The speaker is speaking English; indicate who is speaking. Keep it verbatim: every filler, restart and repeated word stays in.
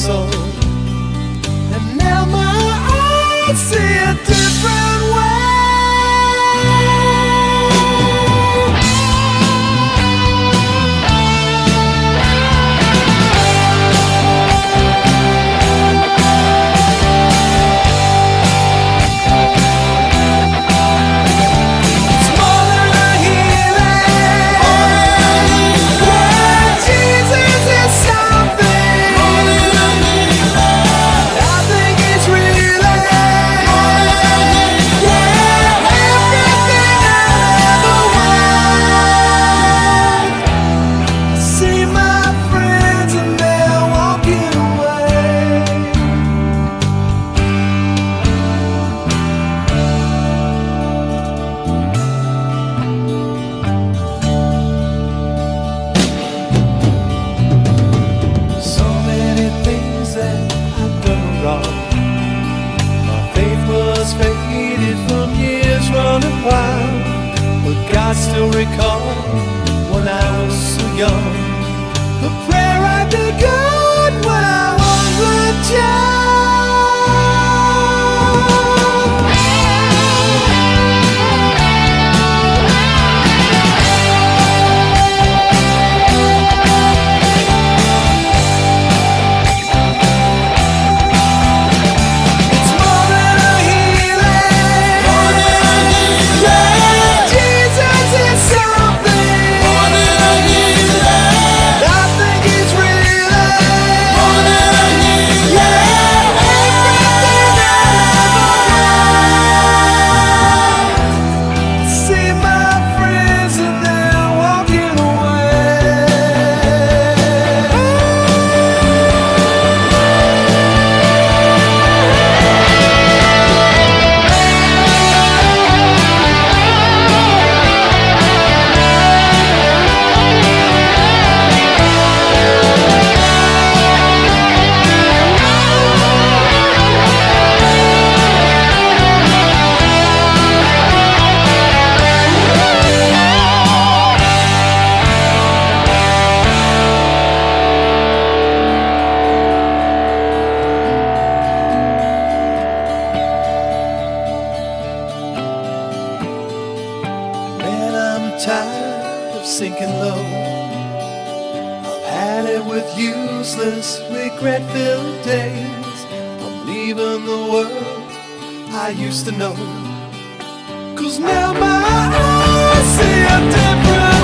Speaker 1: soul. And now my eyes see a different way. I still recall when I was so young, the prayer I begun when I was a child. Tired of sinking low. I've had it with useless, regret-filled days. I'm leaving the world I used to know, 'cause now my eyes see a different